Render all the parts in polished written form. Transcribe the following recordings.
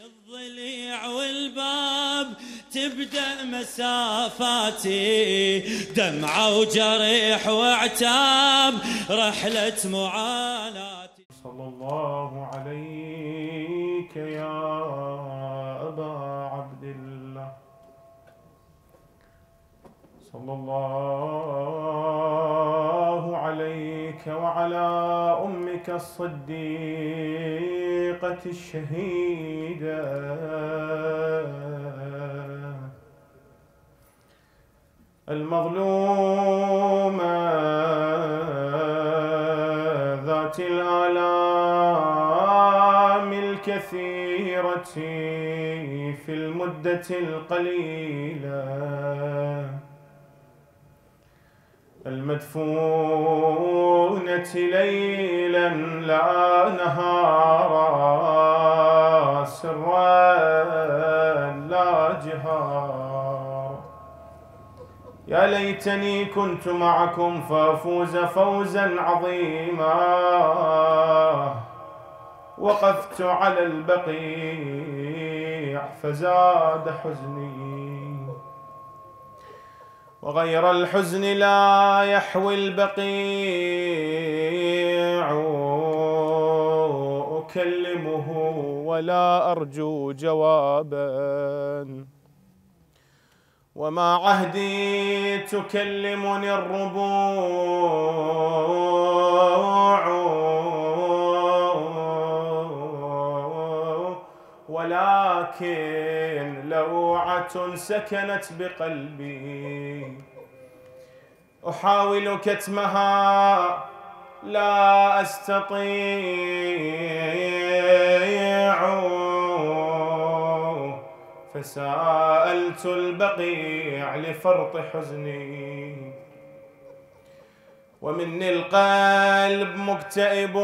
الضليع والباب تبدأ مسافاتي، دمعة وجريح وعتاب رحلة معاناتي. صلى الله عليك يا أبا عبد الله، صلى الله عليك وعلى أمك الصديقة الشهيدة المظلومة ذات الآلام الكثيرة في المدة القليلة، المدفونة ليلا لا نهارا، سرا لا جهارا. يا ليتني كنت معكم فأفوز فوزا عظيما. وقفت على البقيع فزاد حزني، وغير الحزن لا يحوي البقيع. أكلمه ولا أرجو جوابا، وما عهدي تكلمني الربوع، ولكن لوعة سكنت بقلبي أحاول كتمها لا أستطيع. فسألت البقيع لفرط حزني، ومني القلب مكتئب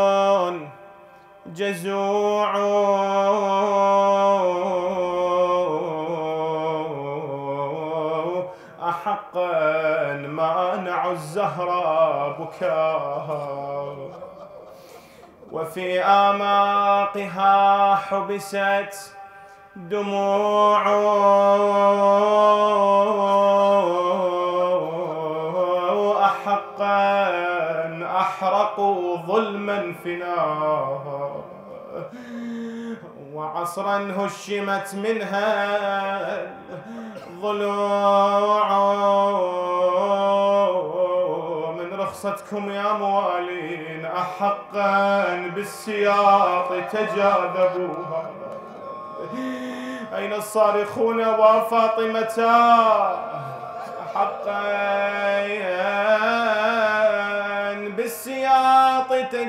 جزوع. أحقا مانع الزهرة بكاها، وفي آماقها حبست دموع. أحقا أحرقوا ظلما فناها، وعصرا هشمت منها الضلوع. من رخصتكم يا موالين أحقا بالسياط تجاذبوها. أين الصارخون وفاطمة؟ حقا بالسياط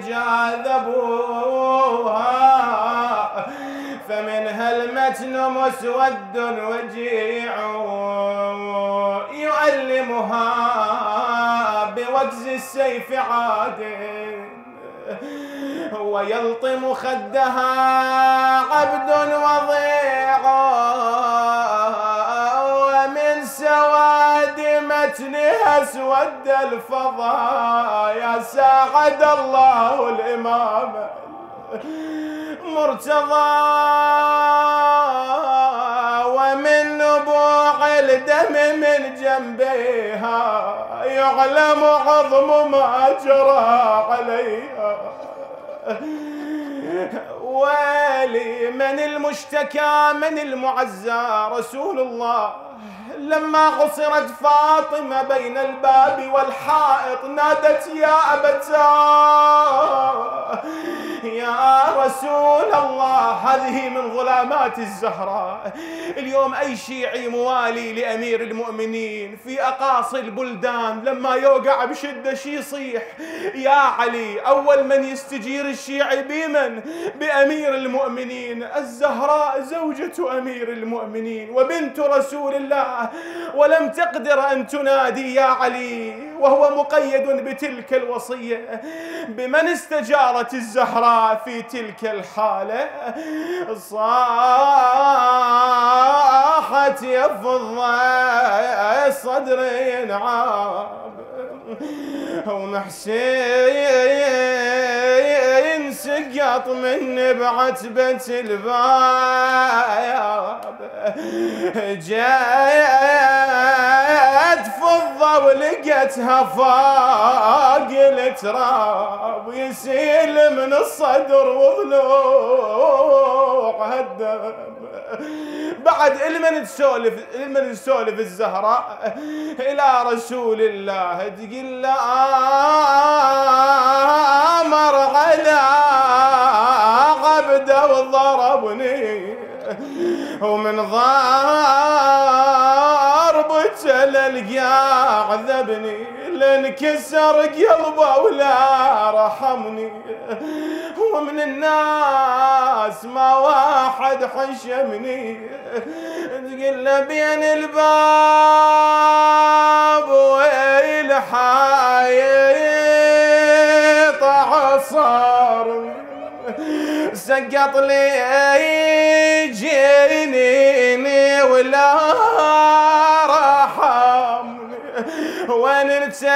تجاذبوها، فمنها المتن مسود وجيع يؤلمها بوجز السيف عادٍ، ويلطم خدها عبد وضيع، ومن سواد متنها اسود الفضاء. يا ساعد الله الإمام مرتضى، ومن نبوع الدم من جنبيها يعلم عظم ما جرى عليها. ويلي من المشتكى من المعزى رسول الله، لما عصرت فاطمة بين الباب والحائط نادت يا أبتاه يا رسول الله. هذه من ظلامات الزهراء. اليوم أي شيعي موالي لأمير المؤمنين في أقاصي البلدان لما يوقع بشدة شي يصيح يا علي، أول من يستجير الشيعي بمن؟ بأمير المؤمنين. الزهراء زوجة أمير المؤمنين وبنت رسول الله، ولم تقدر أن تنادي يا علي وهو مقيد بتلك الوصية. بمن استجارت الزهراء في تلك الحالة؟ صاحت يفض صدري نعاب، ومحسين سقط من بعتبة الباب، جات فضة ولقيتها فوق التراب، يسيل من الصدر وضلوع الدم. بعد المن تسولف الزهراء إلى رسول الله تقول له أمر على عبده وضربني، ومن ضربته للقاع ذبني، لانكسر قلبه ولا رحمني، ومن الناس ما واحد حشمني. تقول له بين الباب والحايط عصار، سقط لي جنيني ولا رحمني، وين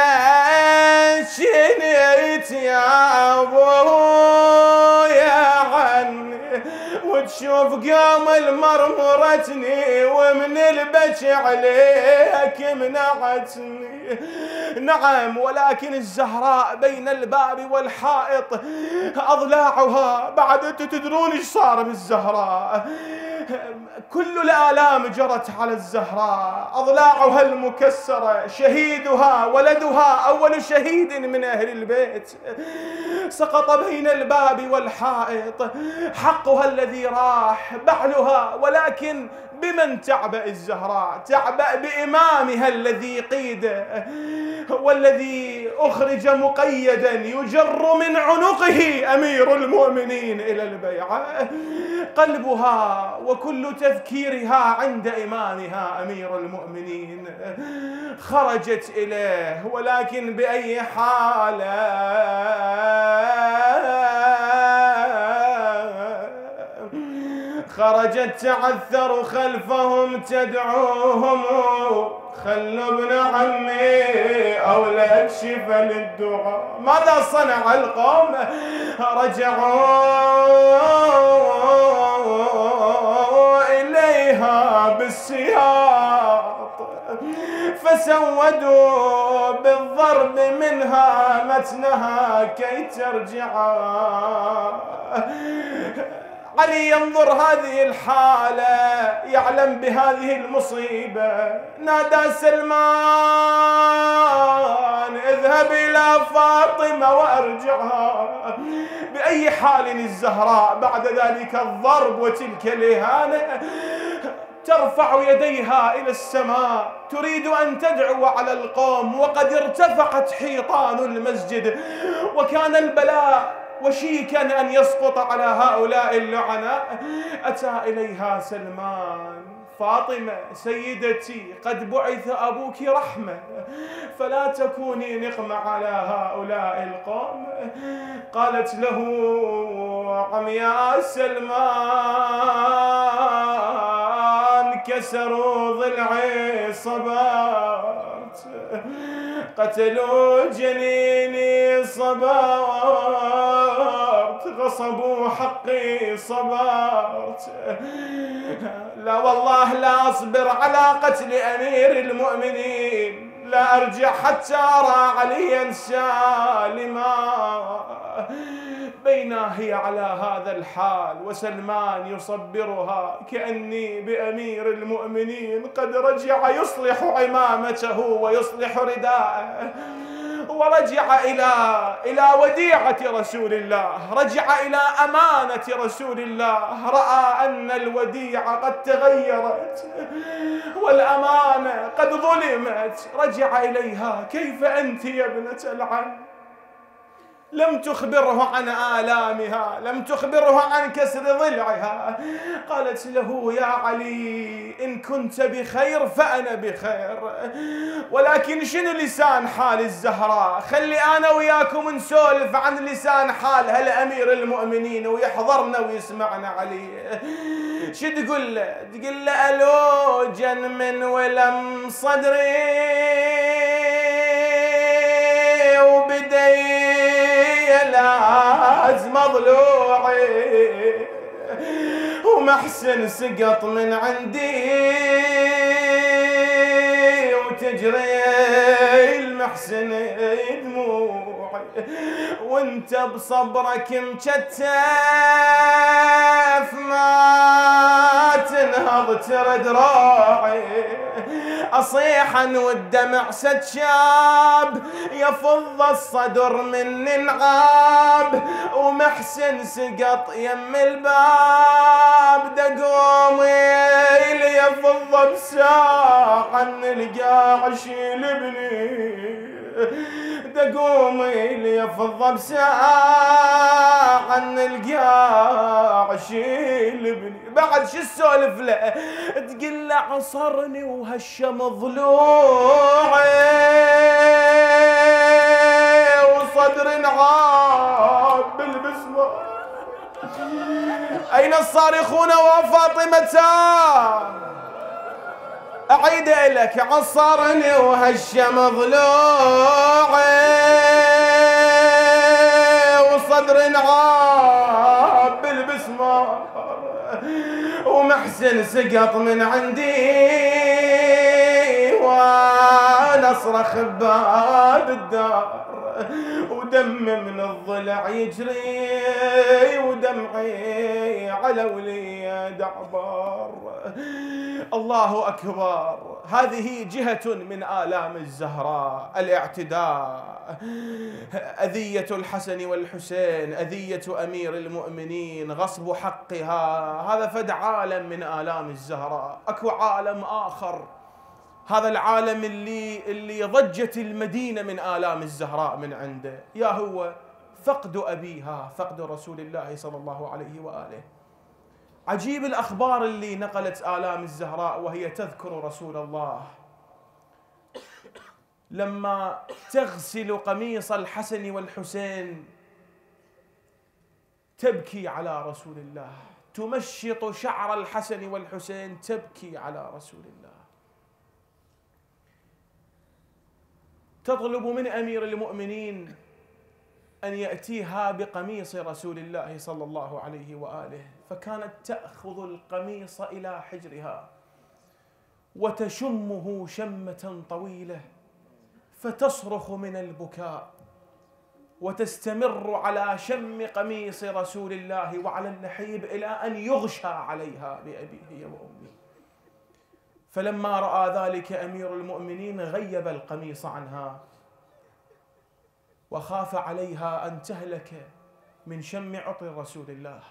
ارتشنيت يا ابويا عني، وتشوف قوم مرمرتني، ومن البكي عليك منعتني. نعم، ولكن الزهراء بين الباب والحائط أضلاعها، بعد تدرون ايش صار بالزهراء؟ كل الآلام جرت على الزهراء، أضلاعها المكسرة، شهيدها ولدها أول شهيد من أهل البيت سقط بين الباب والحائط، حقها الذي راح بعلها، ولكن بمن تعبأ الزهراء؟ تعبأ بإمامها الذي قيد والذي أخرج مقيدا يجر من عنقه أمير المؤمنين إلى البيعة. قلبها وكل تفكيرها عند إمامها أمير المؤمنين. خرجت إليه، ولكن بأي حالة؟ خرجت تعثر خلفهم تدعوهم، خلوا ابن عمي أو لا يكشف للدعاء. ماذا صنع القوم؟ رجعوا إليها بالسياط، فسودوا بالضرب منها متنها كي ترجع. علي ينظر هذه الحالة، يعلم بهذه المصيبة، نادى سلمان اذهب إلى فاطمة وأرجعها. بأي حال الزهراء بعد ذلك الضرب وتلك الإهانة ترفع يديها إلى السماء، تريد أن تدعو على القوم، وقد ارتفعت حيطان المسجد، وكان البلاء وشيكا أن يسقط على هؤلاء اللعناء. أتى إليها سلمان: فاطمة سيدتي، قد بعث أبوك رحمة، فلا تكوني نقمة على هؤلاء القوم. قالت له: عم يا سلمان، كسروا ضلعي صبرت، قتلوا جنيني صبرت، غصبوا حقي صبرت، لا والله لا أصبر على قتل أمير المؤمنين، لا أرجع حتى أرى عليا سالما. بينا هي على هذا الحال وسلمان يصبرها كأني بأمير المؤمنين قد رجع يصلح عمامته ويصلح رداءه، ورجع إلى وديعة رسول الله، رجع إلى أمانة رسول الله، رأى أن الوديعة قد تغيرت والأمانة قد ظلمت. رجع إليها: كيف أنت يا ابنة العم؟ لم تخبره عن آلامها، لم تخبره عن كسر ضلعها. قالت له: يا علي، إن كنت بخير فأنا بخير، ولكن شنو لسان حال الزهراء؟ خلي أنا وياكم نسولف عن لسان حالها لأمير المؤمنين ويحضرنا ويسمعنا عليه. شو تقول له؟ تقول له: ألو جن من ولم صدري، وبدي لاز مضلوعي ومحسن سقط من عندي وتجري المحسن دموعي وانت بصبرك مكتف ما تنهض ترد راعي اصيحا والدمع ستشاب يفض الصدر من انعاب ومحسن سقط يم الباب دقومي اللي يفض بساعة نلقى شيل ابني دقومي اللي يفض بساعة نلقى شيل ابني بعد شو السولف له تقول له عصرني وهشم ضلوعي وصدر انعاب بالبسمة أين الصارخون وفاطمتان أعيد لك عصرني وهشم ضلوعي وصدر انعاب بالبسمار ومحسن سقط من عندي وانا اصرخ بباب الدار ودم من الضلع يجري ودمعي على وليد عبار. الله أكبر. هذه جهة من آلام الزهراء، الاعتداء، أذية الحسن والحسين، أذية أمير المؤمنين، غصب حقها. هذا فد عالم من آلام الزهراء. أكو عالم آخر، هذا العالم اللي ضجت المدينة من آلام الزهراء من عنده، يا هو فقد أبيها، فقد رسول الله صلى الله عليه وآله. عجيب الأخبار اللي نقلت آلام الزهراء وهي تذكر رسول الله لما تغسل قميص الحسن والحسين تبكي على رسول الله، تمشط شعر الحسن والحسين تبكي على رسول الله، تطلب من أمير المؤمنين أن يأتيها بقميص رسول الله صلى الله عليه وآله، فكانت تأخذ القميص إلى حجرها وتشمه شمة طويلة فتصرخ من البكاء وتستمر على شم قميص رسول الله وعلى النحيب إلى أن يغشى عليها بأبيه وأمه. فلما رأى ذلك أمير المؤمنين غيب القميص عنها وخاف عليها أن تهلك من شم عطر رسول الله.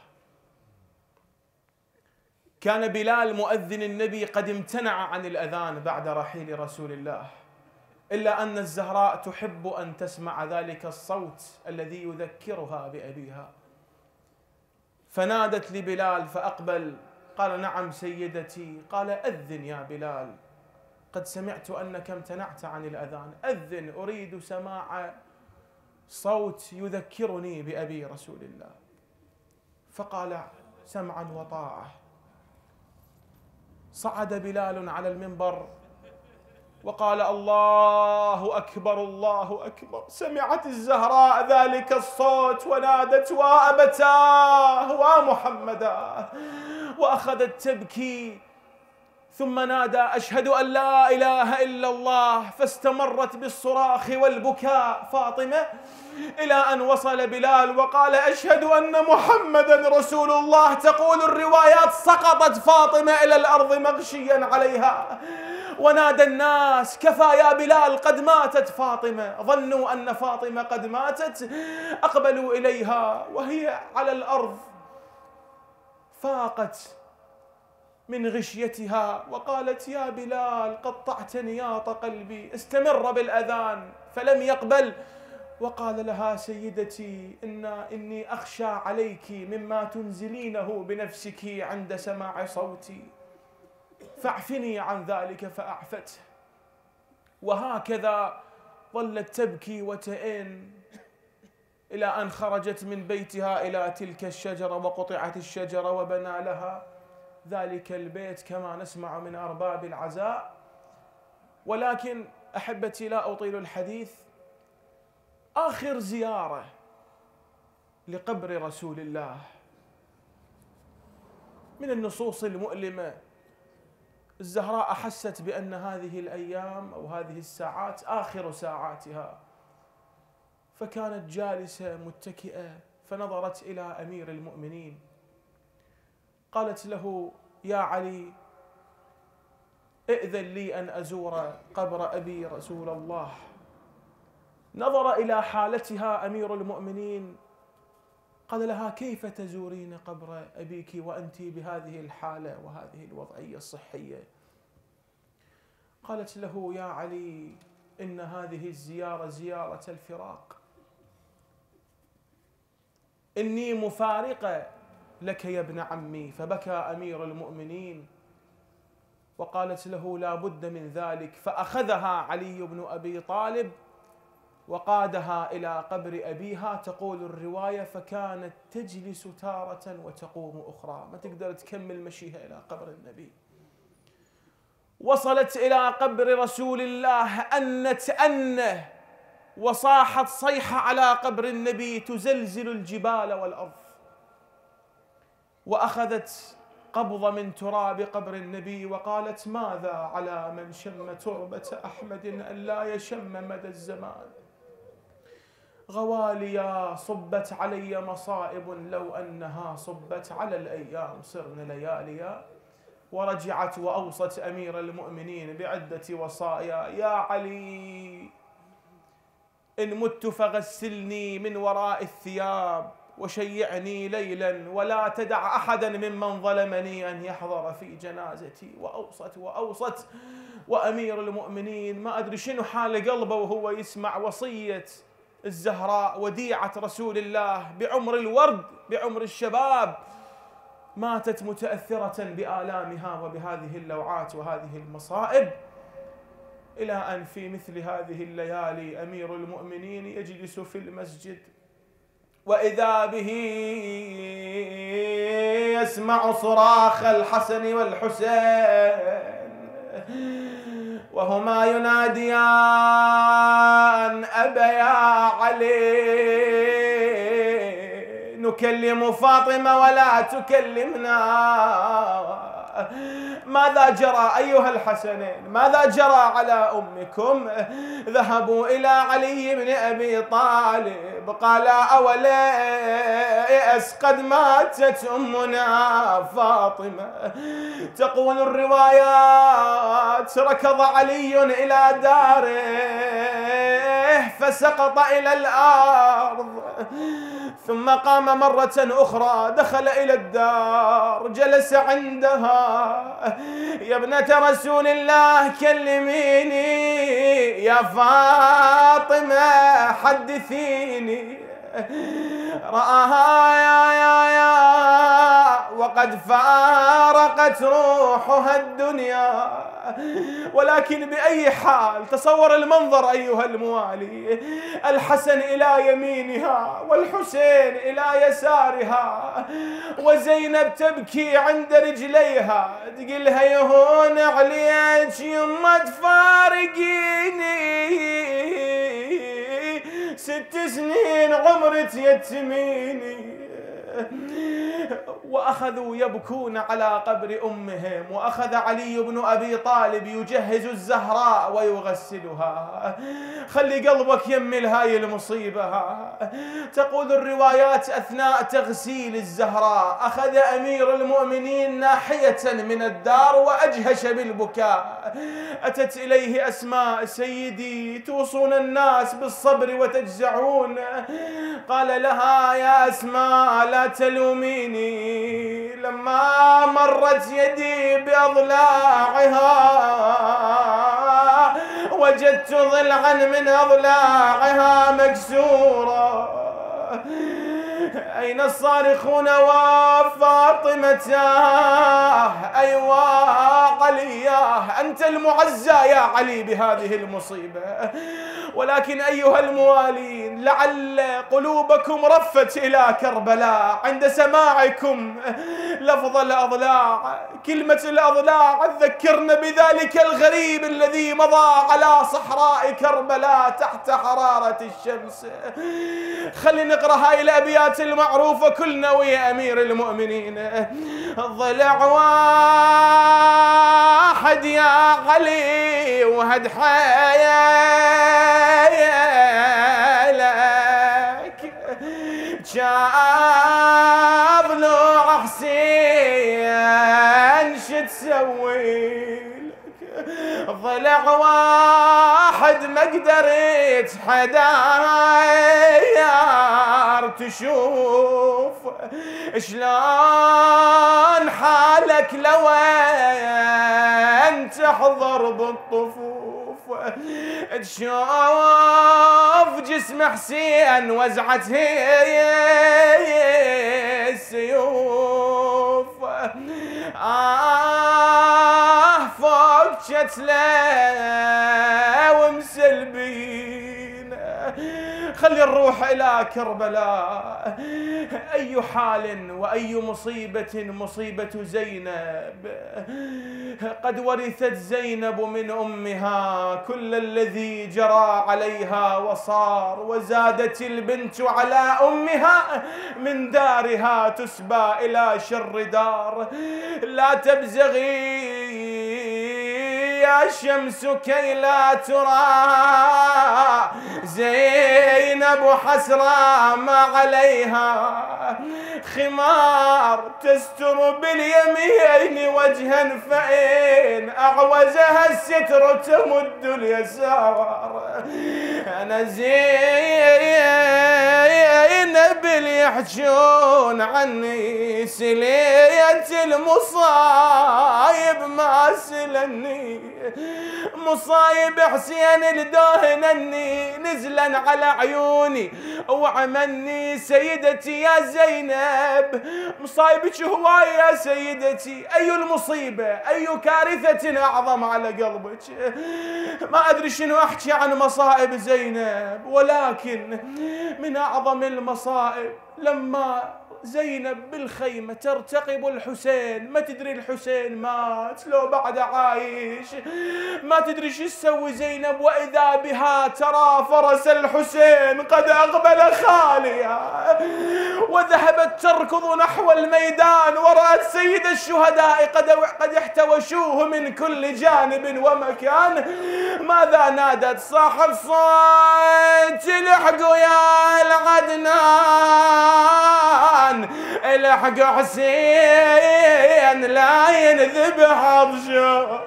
كان بلال مؤذن النبي قد امتنع عن الأذان بعد رحيل رسول الله، إلا أن الزهراء تحب أن تسمع ذلك الصوت الذي يذكرها بأبيها، فنادت لبلال فأقبل، قال: نعم سيدتي. قال: أذن يا بلال، قد سمعت أنك امتنعت عن الأذان، أذن، أريد سماع صوت يذكرني بأبي رسول الله. فقال: سمعا وطاعة. صعد بلال على المنبر وقال: الله أكبر الله أكبر. سمعت الزهراء ذلك الصوت ونادت: وأبتاه ومحمدا، وأخذت تبكي، ثم نادى: أشهد أن لا إله إلا الله، فاستمرت بالصراخ والبكاء فاطمة إلى أن وصل بلال وقال: أشهد أن محمدا رسول الله. تقول الروايات: سقطت فاطمة إلى الأرض مغشيا عليها، ونادى الناس: كفى يا بلال، قد ماتت فاطمة. ظنوا أن فاطمة قد ماتت، أقبلوا إليها وهي على الأرض، فاقت من غشيتها وقالت: يا بلال، قطعت نياط قلبي، استمر بالأذان. فلم يقبل، وقال لها: سيدتي، إني أخشى عليك مما تنزلينه بنفسك عند سماع صوتي، فاعفني عن ذلك. فأعفته. وهكذا ظلت تبكي وتئن إلى أن خرجت من بيتها إلى تلك الشجرة، وقطعت الشجرة وبنى لها ذلك البيت كما نسمع من أرباب العزاء. ولكن أحبتي، لا أطيل الحديث، آخر زيارة لقبر رسول الله. من النصوص المؤلمة، الزهراء أحست بأن هذه الأيام أو هذه الساعات آخر ساعاتها، فكانت جالسة متكئة، فنظرت إلى أمير المؤمنين قالت له: يا علي، ائذن لي أن أزور قبر أبي رسول الله. نظر إلى حالتها أمير المؤمنين، قال لها: كيف تزورين قبر أبيك وأنت بهذه الحالة وهذه الوضعية الصحية؟ قالت له: يا علي، إن هذه الزيارة زيارة الفراق، إني مفارقة لك يا ابن عمي. فبكى أمير المؤمنين وقالت له: لا بد من ذلك. فأخذها علي بن أبي طالب وقادها إلى قبر أبيها. تقول الرواية: فكانت تجلس تارة وتقوم أخرى، ما تقدر تكمل مشيها إلى قبر النبي. وصلت إلى قبر رسول الله أنت أنه، وصاحت صيحة على قبر النبي تزلزل الجبال والأرض، وأخذت قبضة من تراب قبر النبي وقالت: ماذا على من شم تربة أحمد أن لا يشم مدى الزمان؟ غواليا صبت علي مصائب، لو أنها صبت على الأيام صرن لياليا. ورجعت وأوصت أمير المؤمنين بعدة وصايا: يا علي، إن مت فغسلني من وراء الثياب وشيعني ليلا، ولا تدع أحدا ممن ظلمني أن يحضر في جنازتي. وأوصت وأمير المؤمنين ما أدري شنو حال قلبه وهو يسمع وصية الزهراء وديعة رسول الله بعمر الورد، بعمر الشباب، ماتت متأثرة بآلامها وبهذه اللوعات وهذه المصائب. إلى أن في مثل هذه الليالي أمير المؤمنين يجلس في المسجد، وإذا به يسمع صراخ الحسن والحسين وهما يناديان: أبا يا علي، نكلم فاطمة ولا تكلمنا. ماذا جرى أيها الحسنين؟ ماذا جرى على أمكم؟ ذهبوا إلى علي بن أبي طالب، قال: أولا يأس قد ماتت أمنا فاطمة. تقول الروايات: ركض علي إلى داره فسقط إلى الأرض، ثم قام مرة أخرى، دخل إلى الدار، جلس عندها: يا ابنة رسول الله كلميني، يا فاطمة حدثيني. رآها يا وقد فارقت روحها الدنيا، ولكن بأي حال؟ تصور المنظر أيها الموالي: الحسن إلى يمينها والحسين إلى يسارها، وزينب تبكي عند رجليها، تقلها: يهون عليك يما تفارقيني، 6 سنين عمرك يتميني. وأخذوا يبكون على قبر أمهم، وأخذ علي بن أبي طالب يجهز الزهراء ويغسلها. خلي قلبك يمل هاي المصيبة. تقول الروايات: أثناء تغسيل الزهراء أخذ أمير المؤمنين ناحية من الدار وأجهش بالبكاء. أتت إليه أسماء: سيدي، توصون الناس بالصبر وتجزعون. قال لها: يا أسماء لا تلوميني، لما مرت يدي بأضلاعها وجدت ضلعا من أضلاعها مكسورا. أين الصارخون وفاطمة؟ أيوا علياه، أنت المعزى يا علي بهذه المصيبة. ولكن أيها الموالين، لعل قلوبكم رفت إلى كربلاء عند سماعكم لفظ الأضلاع. كلمة الأضلاع تذكرنا بذلك الغريب الذي مضى على صحراء كربلاء تحت حرارة الشمس. خلينا نقرأ هاي الأبيات المعروفة كلنا ويا أمير المؤمنين. ضلع واحد يا علي وهد حيلك، شاف ضلوع حسين شو تسوي لك. ضلع واحد ما قدرت حداير تشوف، شلون حالك لو انت تحضر بالطفوف، تشوف جسم حسين وزعت هي السيوف. فوق شتله ومسلبين، خلي نروح إلى كربلاء. أي حال وأي مصيبة مصيبة زينب، قد ورثت زينب من أمها كل الذي جرى عليها وصار، وزادت البنت على أمها من دارها تسبى إلى شر دار. لا تبزغي يا شمس كي لا ترى زينب حسرة ما عليها خمار تستر باليمين وجها، فإن أعوزها الستر تمد اليسار. أنا زينب اللي يحجون عني سليت المصايب ما سلني، مصايب حسين الدهنني نزلا على عيوني وعمني. سيدتي يا زينب مصايبك هواية يا سيدتي، أي المصيبة أي كارثة أعظم على قلبك. ما أدري شنو أحكي عن مصائب زينب، ولكن من أعظم المصائب لما زينب بالخيمة ترتقب الحسين، ما تدري الحسين مات لو بعد عايش، ما تدري شو تسوي زينب، وإذا بها ترى فرس الحسين قد أقبل خاليا وذهبت تركض نحو الميدان، ورأت سيد الشهداء قد احتوشوه من كل جانب ومكان. ماذا نادت؟ صاحب صوت الحقوا يا العدنان، الحق حسين لا ينذبح عطشان.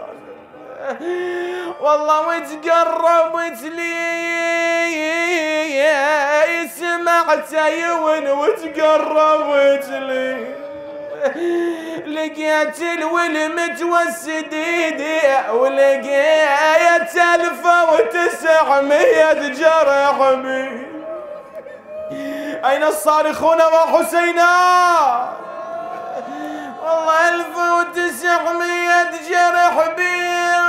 والله وتقربت لي سمعت عيون وتقربت لي، لقيت الولم متوسد ايدي ولقيت 1900 جرح بي. أين الصارخون وحسينا؟ والله 1900 جرح بي.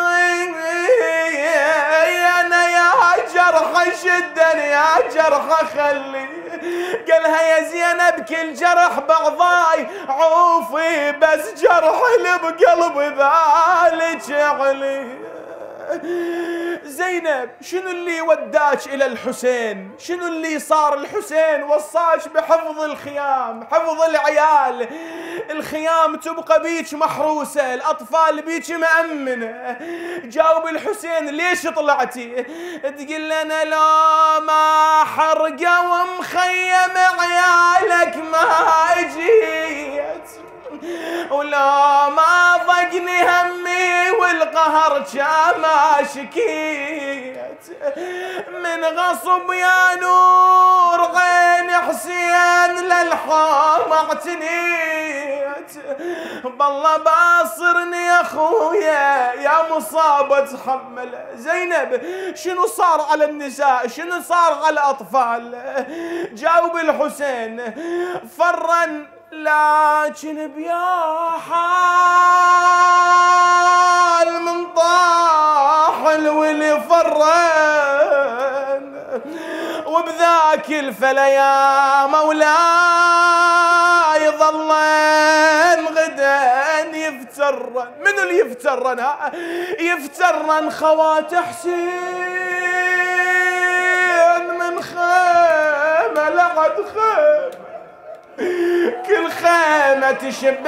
أنا يا جرح شدني يا جرح خلي، قالها يا زينب كل جرح بعضاي عوفي، بس جرح اللي بقلبي ذلك علي. زينب شنو اللي وداك إلى الحسين؟ شنو اللي صار؟ الحسين وصاك بحفظ الخيام، حفظ العيال، الخيام تبقى بيك محروسة، الأطفال بيك مأمنة. جاوب الحسين ليش طلعتي؟ تقول لنا لو ما حرقة ومخيم عيالك ما اجيت، ولا ما ضقني همي والقهر ما شكيت، من غصب يا نور عين حسين للحام اعتنيت. بالله باصرني يا اخويا يا مصابة تحمله. زينب شنو صار على النساء؟ شنو صار على الاطفال؟ جاوب الحسين. فرا لكن بيا حال من طاح الولي فرن، وبذاك الفلا يا مولاي ظلن غدا يفترن. منو اللي يفترن؟ يفترن خوات حسين من خيمة لعد خيمة، كل خيمة تشب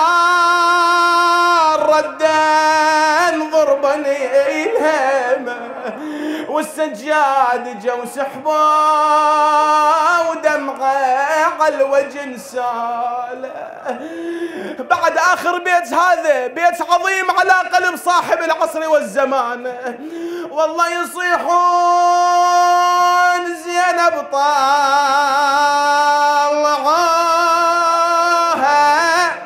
بنار ردان ضربا الهيمة والسجاد جو سحبا ودمعه على الوجه انساله. بعد آخر بيت هذا بيت عظيم على قلب صاحب العصر والزمان. والله يصيحون زينب طلعوها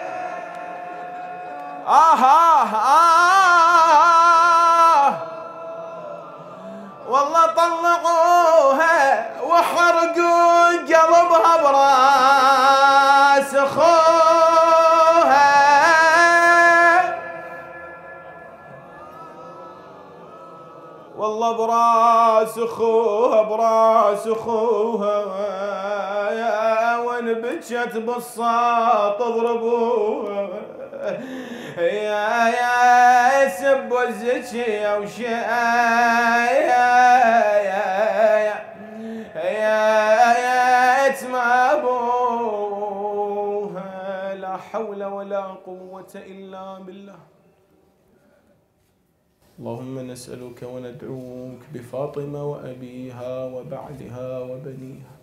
والله طلعوها وحرقوا قلبها براس اخوها. والله براس اخوها براس اخوها وين بجت بالصوت تضربوها. يا سب الزكي يا اتما ابوها. لا حول ولا قوة الا بالله. اللهم نسألك وندعوك بفاطمة وأبيها وبعلها وبنيها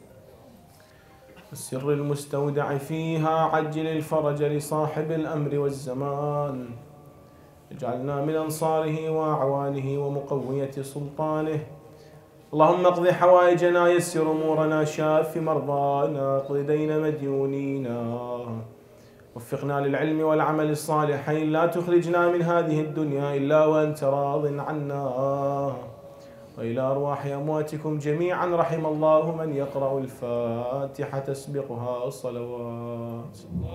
السر المستودع فيها، عجل الفرج لصاحب الأمر والزمان، اجعلنا من أنصاره وأعوانه ومقوية سلطانه. اللهم اقض حوائجنا، يسر أمورنا، شاف مرضانا، اقض دين مديونينا، وفقنا للعلم والعمل الصالحين، لا تخرجنا من هذه الدنيا إلا وأنت راض عنا. وإلى أرواح أمواتكم جميعا، رحم الله من يقرأ الفاتحة تسبقها الصلوات.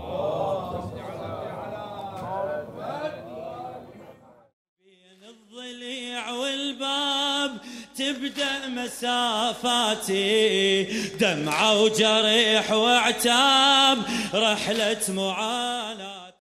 بين الضليع والباب تبدأ مسافاتي، دمعة وجريح وعتاب رحلة معاناة.